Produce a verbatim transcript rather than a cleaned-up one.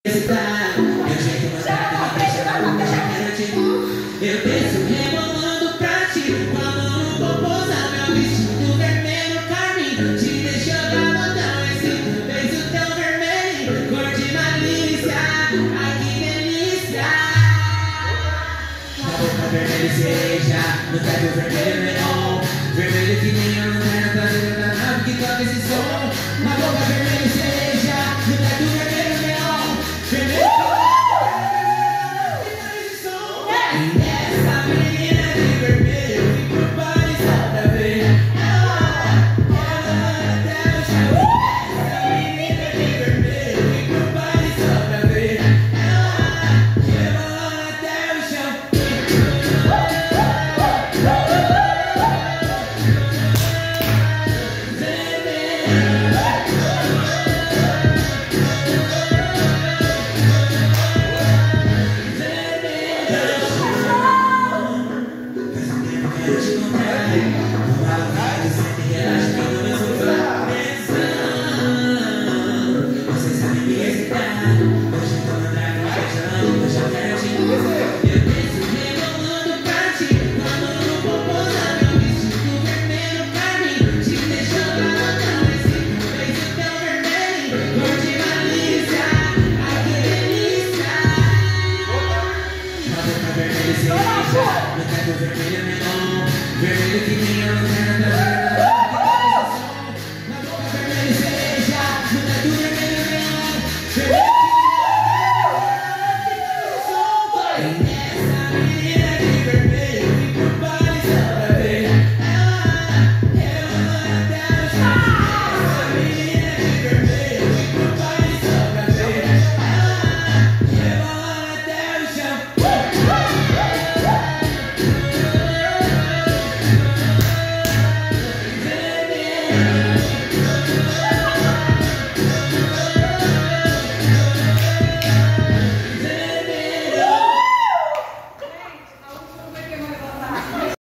Eu desço rebolando pra ti, com a mão no popozão, meu vestido vermelho carmim. Te deixo dar botão, esse teu beijo tão vermelho, cor de malícia, ai que delícia. Na boca vermelho cereja, no teto vermelho neon, vermelho que nem a lanterna traseira da nave que toca esse som. Na boca vermelho cereja, no teto vermelho neon, vermelho que você sabe me excitar.